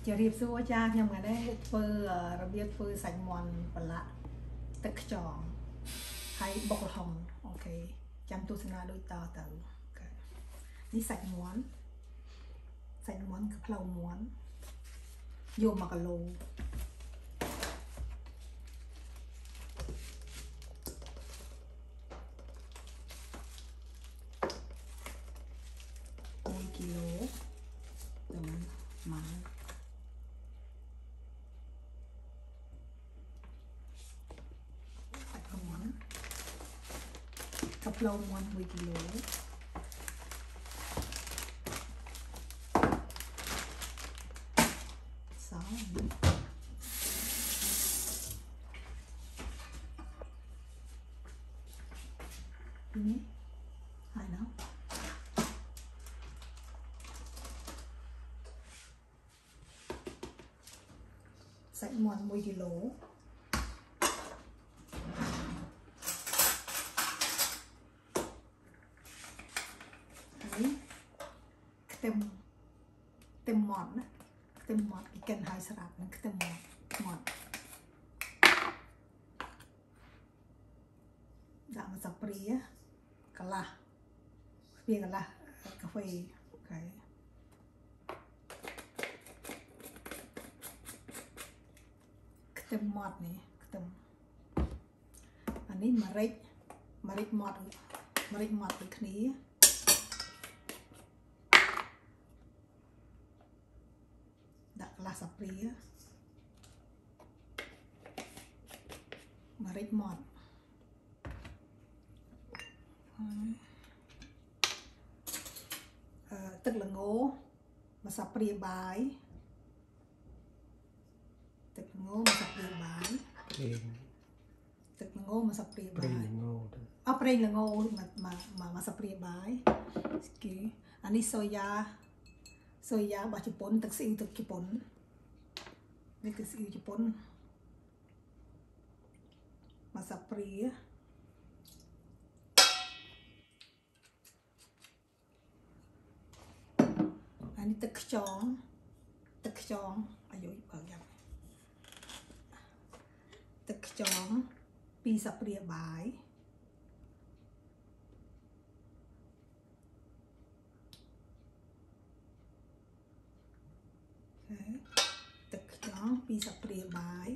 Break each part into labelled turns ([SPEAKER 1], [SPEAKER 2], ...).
[SPEAKER 1] จะรีบสู้จ้ายังไงได้เปิดระเบียบเปิดใส่มอนปละตึกจองให้บกทองโอเคจำตัวสนาโดยต่อเติมนี่ใส่ม้วนคือเพลาม้วนโยมมากะโล1 กิโลเดี๋ยวมันใส่ม้วนกับเพลาม้วน1 กิโลนี่หายแล้วใส่หมอน1 กิโลนี่เต็มหมอนนะเต็มหมอนอีกกันหายสลับนั่นเต็มหมอนด่ามาสับปรีอะกะละเปียกะละกาแฟโอเคเต็มหมดนี่เต็มอันนี้มาริกหมดอีกนี้ด่ากะละสับปรีอะมาริกหมดตึกละโง่มาสับเปรียบายตึกละโง่มาสับเปรียบายตึกละโง่มาสับเปรียบายเอาเปรียละโง่มาสับเปรียบายอันนี้โซยาบะญี่ปุ่นตึกซีอิ๊วตึกญี่ปุ่นนี่ตึกซีอิ๊วญี่ปุ่นมาสับเปรียอันนี้ตึกจองอายุเพิ่งยังตึกจองปีสับเปรียบายตึกจองปีสับเปรียบาย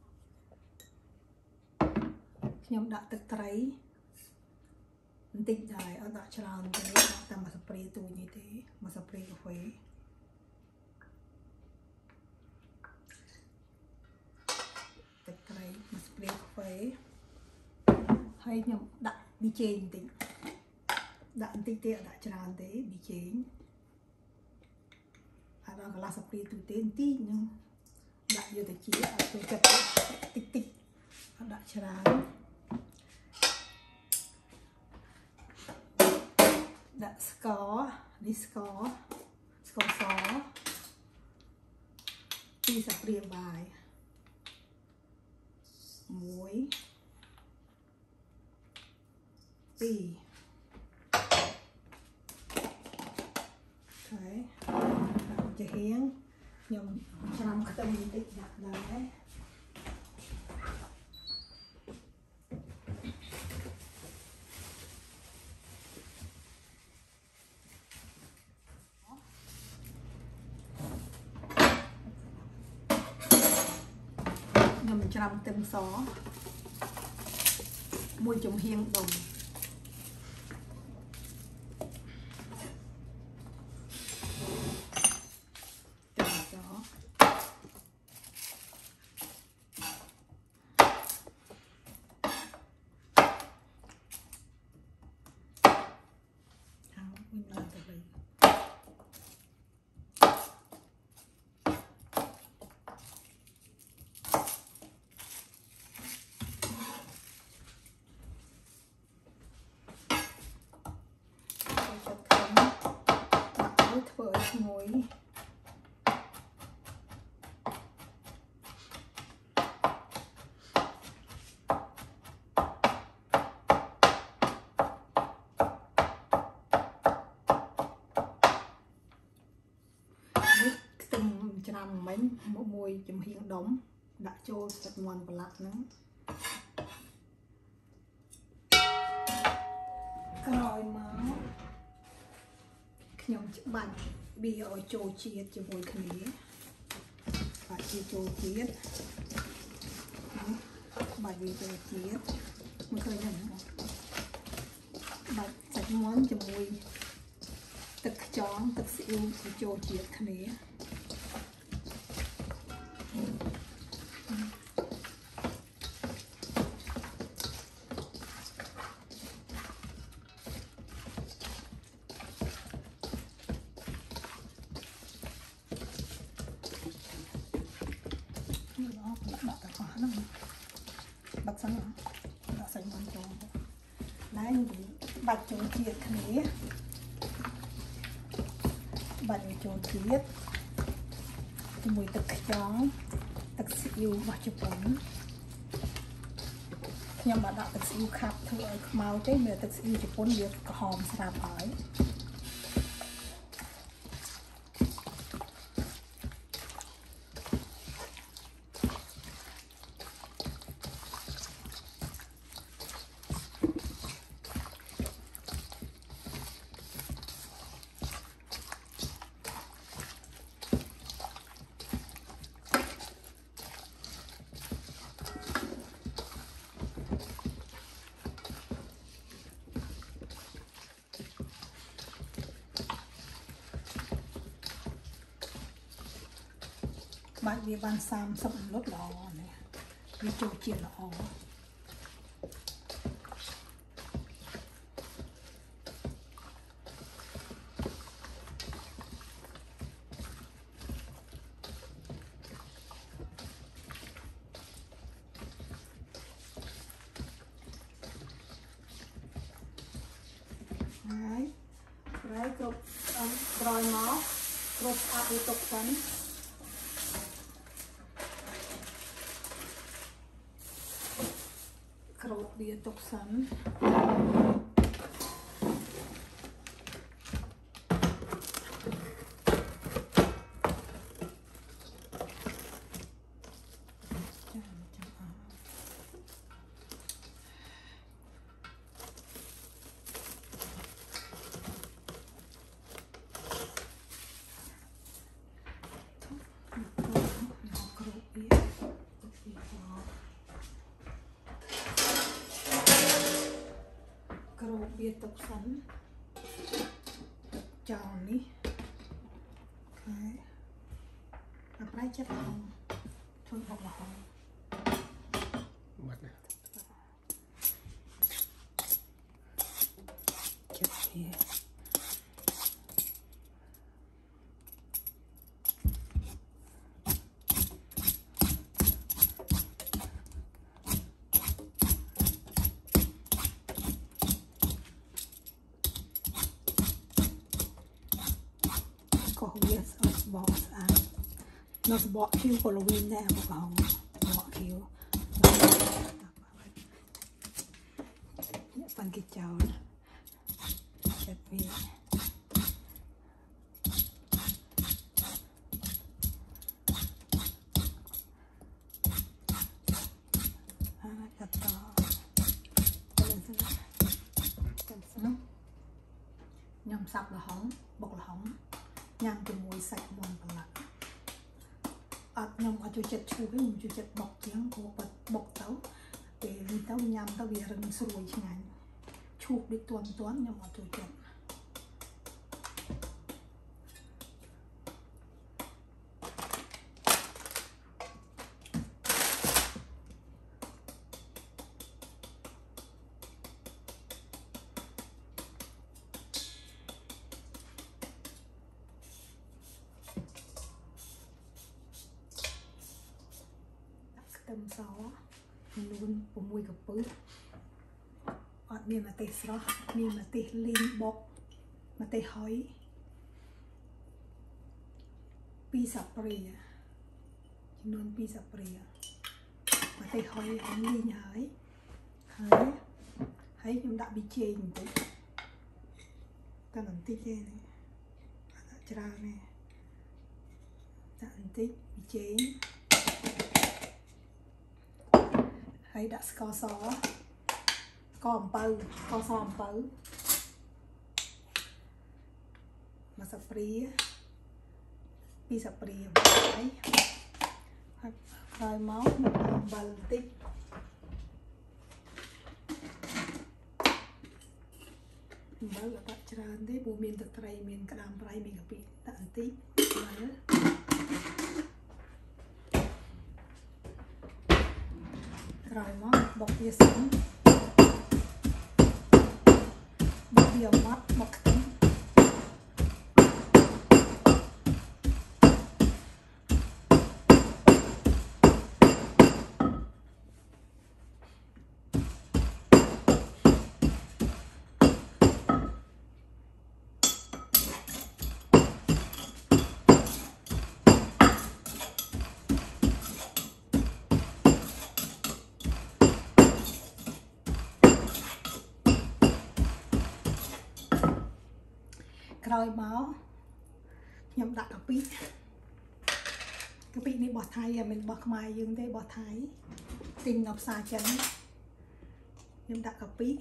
[SPEAKER 1] ยมดักตึกไตรติดได้เอาดักฉลามตัวนี้แต่มาสเปรย์ตัวนี้ทีมาสเปรย์กาแฟตึกไตรมาสเปรย์กาแฟให้ยมดักบีเจนติดักติดเตะดักฉลามทีบีเจนada kelas seperti itu tenti yang tak dia kecil atau cepat tik ada cerah tak skor di skor so bisa pribai muối pi đấyจะเฮียงยมชนำขนมติดดักได้ยมชนำเต็มซอมวยจมเฮียงดม một mùi chùm hiên đóng đã cho sạch ngon và lạc nữa rồi máu nhóm chữ bạn bị ở chỗ chiết cho mùi khẩn ý và chia chỗ chiết bài vì chỗ chiết mới khởi nhận bạn sạch món cho mùiទឹកខ្យងទឹកស៊ីអ៊ូចូលជាតិគ្នាដាក់តែអស់ហ្នឹងបាត់សិនដាក់សាច់មាន់ចូលណែបាច់ចូលជាតិគ្នាបាច់ចូលជាតិជាមួយទឹកខ្យងទឹកស៊ីអ៊ីវរបស់ជប៉ុនខ្ញុំបានដាក់ទឹកស៊ីអ៊ីវខាប់ធ្វើឲ្យខ្មៅទេមើលទឹកស៊ីអ៊ីវជប៉ុនវាក្រហមស្រាប់ហើយបាច់វាបាន30 លុតល្អនេះវាចូលជាតិល្អហើយប្រែគ្រប់ក្រោយមកគ្រប់ស្អាតវាទុកសិនក្រោបវាទុកសិនក្រោបវាទុកសិនចោលនេះអូខេប្រែចិត្តល្អធ្វើបុកល្អបាត់ណាចិត្តវាក៏វាស្អាតបោកស្អាតនៅបកឃីវក៏ល្វីងដែរបងបងបកឃីវប៉ាន់គេចោលចិត្តវាកាត់តខ្ញុំសាប់ល្ហុងបុកល្ហុងញ៉ាំជាមួយសាច់មាន់ប្រឡាក់អត់ខ្ញុំអត់ចូលចិត្តឈូសទេខ្ញុំចូលចិត្តបុកជាងព្រោះបុកទៅពេលនេះទៅញ៉ាំទៅវារឹងស្រួយឆ្ងាញ់ឈូសដូចទាន់ខ្ញុំអត់ចូលចិត្តខ្ទឹមសលួន6 កំពឹសអត់មានម្ទេសស្រស់មានម្ទេសលីងបុកម្ទេសហុយ2 សាព្រាចំនួន2 សាព្រាម្ទេសហុយហើយលីងហើយខ្ញុំដាក់ប៊ីចេងបន្តិចតែបន្តិចទេនេះអត់ច្រើនទេដាក់បន្តិចប៊ីចេងហើយដាក់ស្ករសស្ករអំពៅស្ករសអំពៅមួយស្លាបព្រាពីរស្លាបព្រាហើយក្រោយមកអំបិលបន្តិចអំបិលដាក់ច្រើនទេព្រោះមានទឹកត្រីមានក្តាមប្រៃមានកាពិដាក់បន្តិចក្រោយមកបុកវាសិនបុកវាម៉ត់មកខ្ទឹមក្រោយមកខ្ញុំដាក់កាពិនេះបោះថៃមិនមែនបោះខ្មែរយើងទេបោះថៃទិញនៅផ្សារចិនខ្ញុំដាក់កាពិ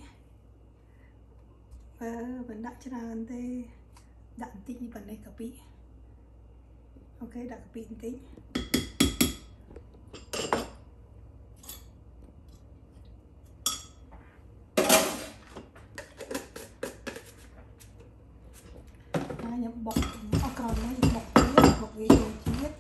[SPEAKER 1] មិនដាក់ច្រើនទេដាក់បន្តិចនេះប៉ុណ្ណេះកាពិអូខេដាក់កាពិបន្តិចខ្ញុំបុកអស់ក្រោយនេះបុកវាចូលជាតិ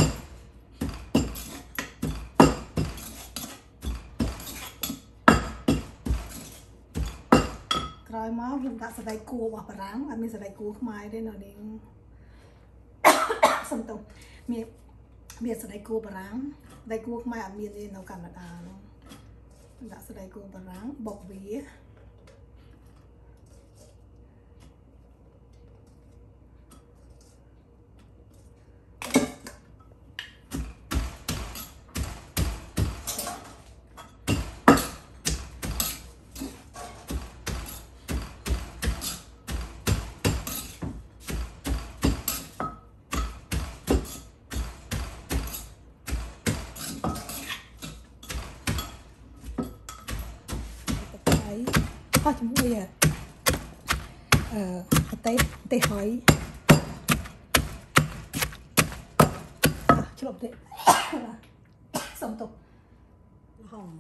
[SPEAKER 1] ក្រោយមកខ្ញុំដាក់សណ្តែកគួររបស់បារាំងអត់មានសណ្តែកគួរខ្មែរទេនៅនេះសុំទោសមានសណ្តែកគួរបារាំងសណ្តែកគួរខ្មែរអត់មានទេនៅកាណាដានោះដាក់សណ្តែកគួរបារាំងបុកវាអស់ជាមួយទេហើយឆ្លប់ទេសុំទោសហង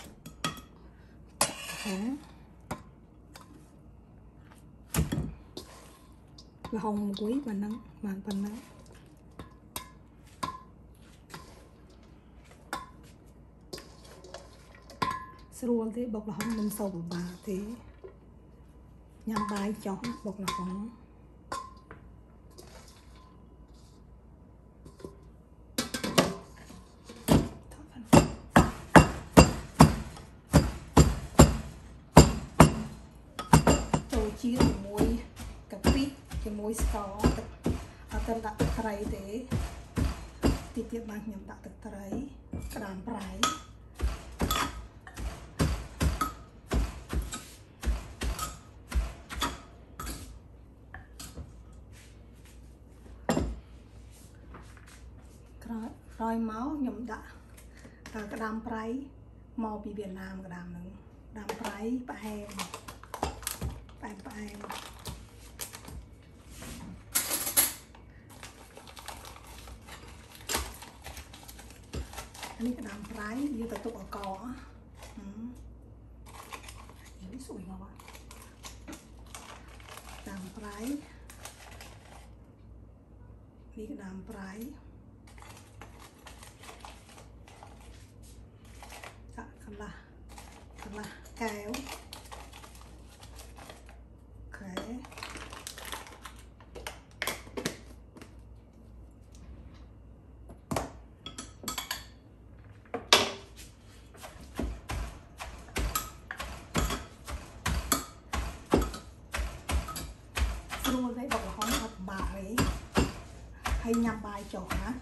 [SPEAKER 1] លហុងមួយប៉ុណ្ណឹងបានប៉ុណ្ណឹងស្រួលទេបុកល្ហុងមិនសូវពិបាកទេញ៉ាំបាយចុះបុកល្ហុងចូលជាតិជាមួយកាពិជាមួយស្ករទឹកអត់ទៅដាក់ទឹកត្រីទេតិចទៀតបានខ្ញុំដាក់ទឹកត្រីក្តាមប្រៃក្រោយមកខ្ញុំដាក់ក្តាមប្រៃមកពីវៀតណាមក្តាមហ្នឹងក្តាមប្រៃផ្អែមនេះក្តាមប្រៃយើងទៅទុកឲ្យកនេះសួយមកក្តាមប្រៃនេះក្តាមប្រៃកន្លះកែវអូខេស្រួលទេបុកល្ហុងអត់ពិបាកទេហើយញ៉ាំបាយចុះណា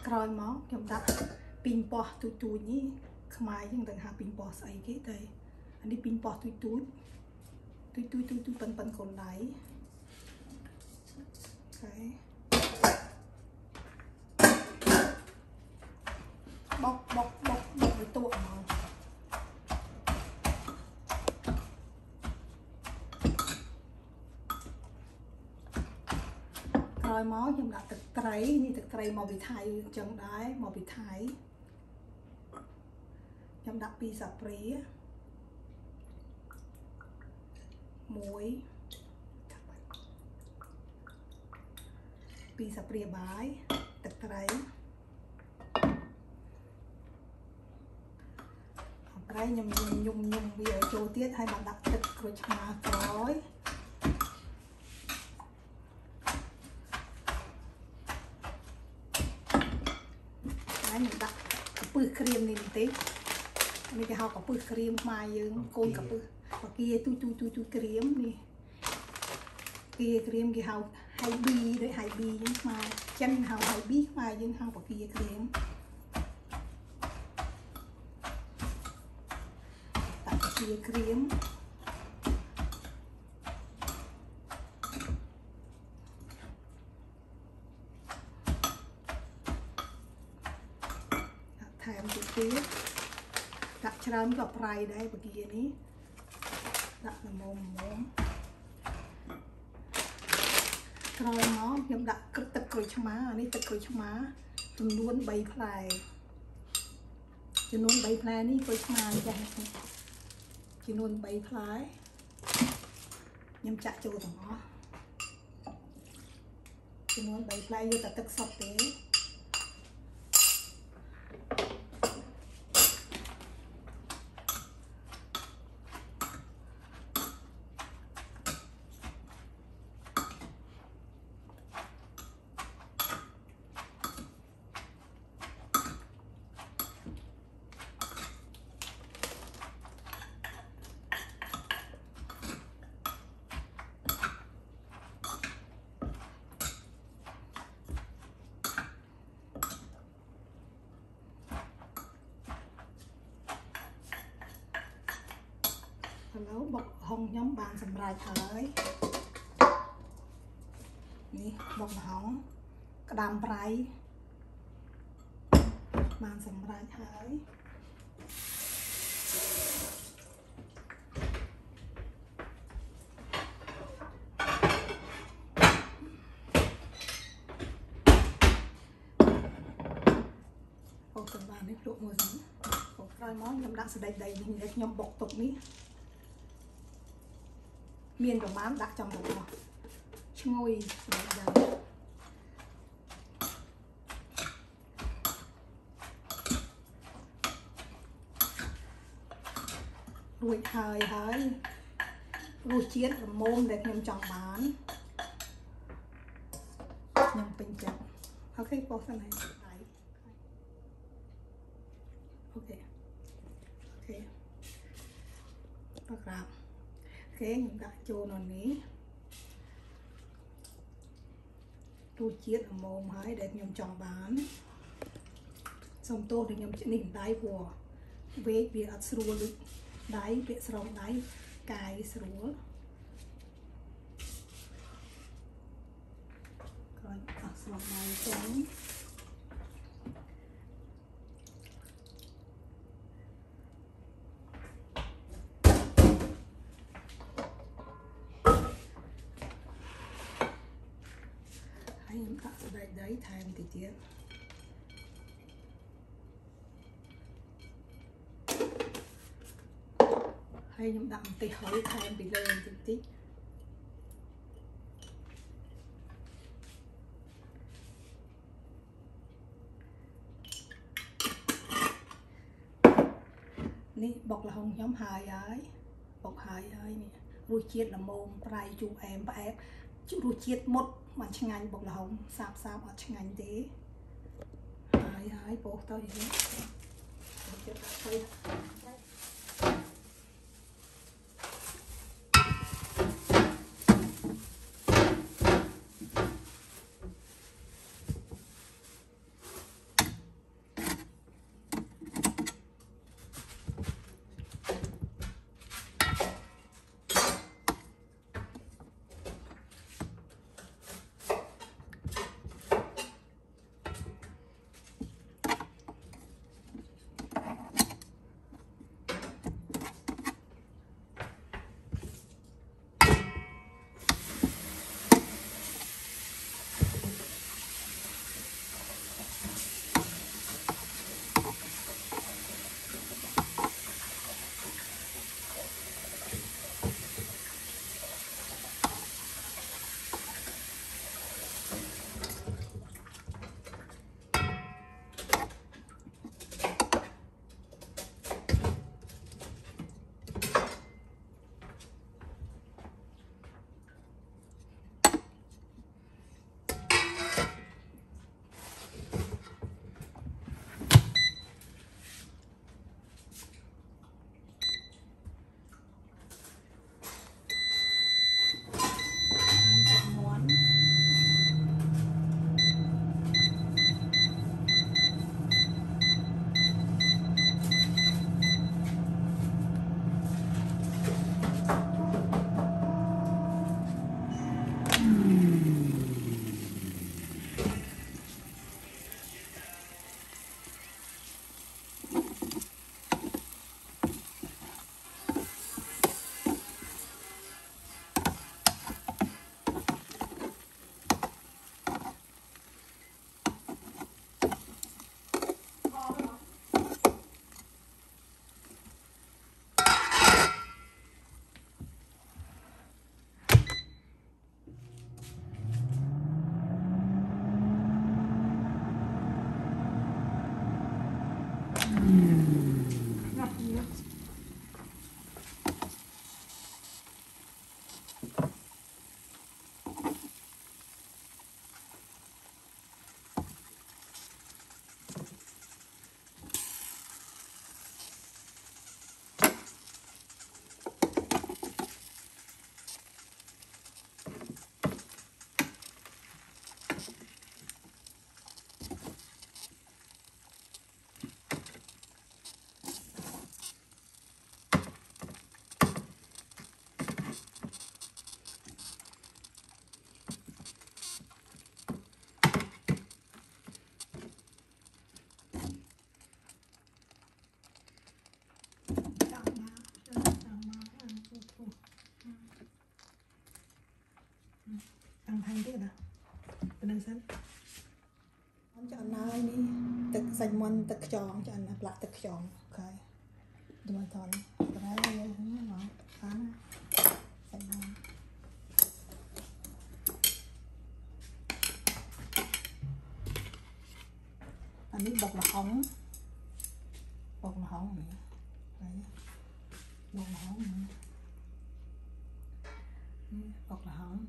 [SPEAKER 1] ក្រោយមកខ្ញុំដាក់ពីងប៉ោះទូចនេះខ្មែរយើងទាំងហៅពីងប៉ោះស្អីគេតែអានេះពីងប៉ោះទូចប៉ុនកូនដៃអូខេបុកឲ្យតួហ្មងក្រោយមកខ្ញុំដាក់ទឹកត្រីនេះទឹកត្រីមកពីថៃអញ្ចឹងដែរមកពីថៃខ្ញុំដាក់2ស្លាបព្រា1 2ស្លាបព្រាបាយទឹកត្រីខ្ញុំញុំវាឲ្យចូលទៀតហើយមកដាក់ទឹកក្រូចឆ្មាក្រោយហើយខ្ញុំដាក់កំពឹសក្រៀមនេះបន្តិចនេះគេហៅកំពឹសក្រៀមខ្មែរយើងកូនកំពឹសបកាទូក្រៀមនេះក្រៀមគេហៅហៃប៊ីដូចហៃប៊ីយើងខ្មែរចិនហៅហៃប៊ីខ្មែរយើងហៅបកាក្រៀមក្រៀមថែមទៀតដាក់ច្រើនក៏ប្រៃដែរបកានេះដាក់ល្មមក្រោយមកខ្ញុំដាក់ទឹកក្រូចឆ្មានេះទឹកក្រូចឆ្មាចំនួន3ផ្លែចំនួន3ផ្លែនេះក្រូចឆ្មាចាស់ចំនួន3ផ្លែខ្ញុំចាក់ចូលទាំងអស់ចំនួន3ផ្លែយកតែទឹកសុទ្ធទេឥឡូវបុកហុងខ្ញុំបានសម្រេចហើយនេះបុកហុងក្តាមប្រៃបានសម្រេចហើយបុកសម្រាប់នេះភ្លក់មួយសិនបុកក្រោយមកខ្ញុំដាក់សណ្តែកដីនេះដែលខ្ញុំបុកទុកនេះមានប្រមាណដាក់ចំទាំងអស់ឈ្ងុយសណ្តែកដីរួចហើយរសជាតិល្មមដែលខ្ញុំចង់បានខ្ញុំពេញចិត្តអូខេបោះសិនហើយដៃអូខេបក្រាបខ្ញុំដាក់ចូលនៅនេះរសជាតិល្មមហើយដែលខ្ញុំចង់បានសូមទោសដែលខ្ញុំនេះដៃព្រោះវេកវាអត់ស្រួលដូចដៃពាក់ស្រោមដៃកាយស្រួលក្រោយអស់ស្រោមដៃចេញខ្ញុំដាក់សណ្តែកដីថែមតិចទៀតហើយខ្ញុំដាក់ម្ទេសហុយថែមពីលើបន្តិចនេះបុកល្ហុងខ្ញុំហើយបុកហើយនេះរសជាតិល្មមប្រៃជូរអែមផ្អែមរសជាតិមុតមិនឆ្ងាញ់បុកល្ហុងសាបអត់ឆ្ងាញ់ទេហើយពោះទៅនេះចិត្តដាក់ទៅ này sẵn cho anh ai đi tực xanh mòn tực tròn cho anh lại tực tròn ok đừng mà thon cái đấy nó phá xanh mòn anh ấy bọc là hóng này đấy bọc là hóng này bọc là hóng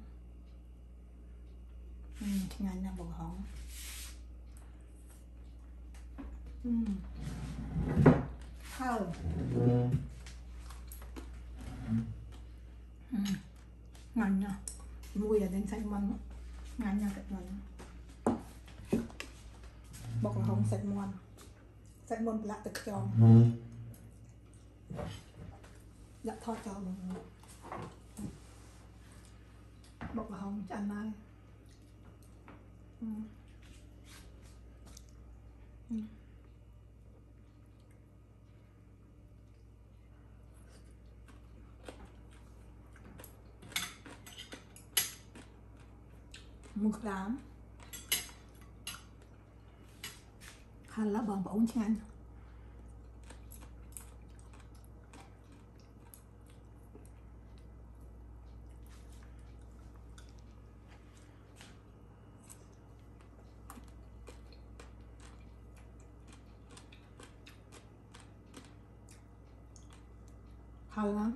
[SPEAKER 1] ngay nè bọc hóng thơm ngon nha mùi ở đến xanh mòn ngon nha các bạn bọc là hóng xanh mòn lạ từ tròn dạ thọt cho mình bọc là hồng cho anh này một đám hành lá bòn bổng cho anh hơi lắm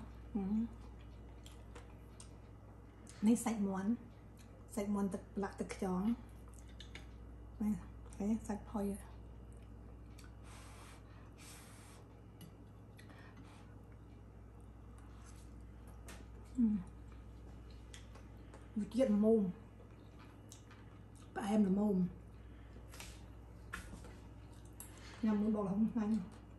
[SPEAKER 1] này sạch món tực lạc tực chón này cái sạch hơi Việt mồm em là mồm nhằm muốn bỏ là không nhanh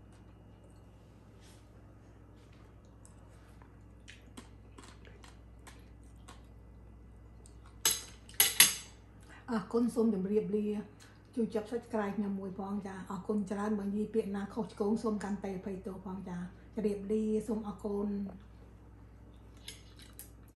[SPEAKER 1] con xôm đừng riệp lia chú chấp sách cài nhà mùi phong trà con tràn bằng gì biển nào không con xôm can tay phải tổ phong trà riệp lia xôm con